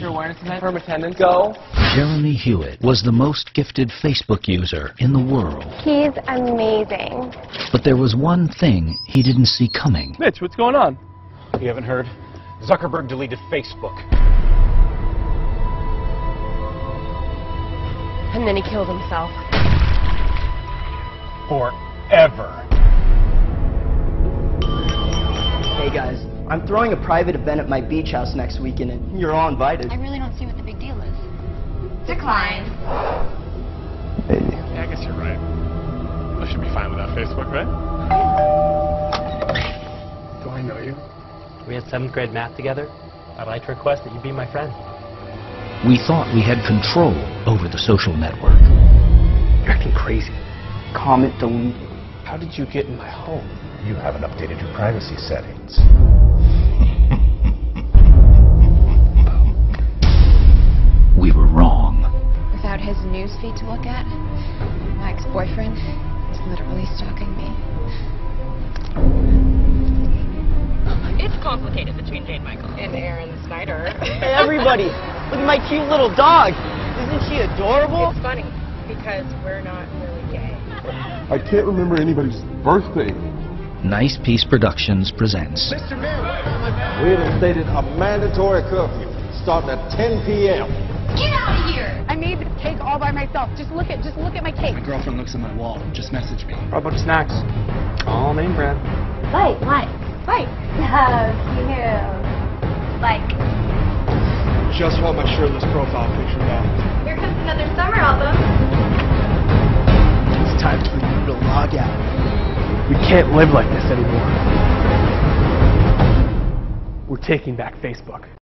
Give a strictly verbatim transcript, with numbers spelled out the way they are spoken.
Your awareness tonight? Confirm attendance. Go. Jeremy Hewitt was the most gifted Facebook user in the world. He's amazing. But there was one thing he didn't see coming. Mitch, what's going on? You haven't heard? Zuckerberg deleted Facebook. And then he killed himself. Forever. Hey guys, I'm throwing a private event at my beach house next weekend and you're all invited. I really don't see what the big deal is. Decline. Hey. Yeah, I guess you're right. I should be fine without Facebook, right? Do I know you? We had seventh grade math together. I'd like to request that you be my friend. We thought we had control over the social network. You're acting crazy. Comment deleted. How did you get in my home? You haven't updated your privacy settings. We were wrong. Without his news feed to look at, my ex-boyfriend is literally stalking me. It's complicated between Jane Michael and Aaron Snyder. Hey everybody, look at my cute little dog. Isn't she adorable? It's funny because we're not really gay. I can't remember anybody's birthday. Nice Piece Productions presents Mister Mayor, we have instated a mandatory curfew starting at ten P M Get out of here! I made this cake all by myself. Just look at, just look at my cake. My girlfriend looks at my wall. Just message me. Or a bunch of snacks. All name brand. Like, like, like. Oh, cute. Like. Just want my shirtless profile picture back. Here comes another summer album. It's time for you to log out. We can't live like this anymore. We're taking back Facebook.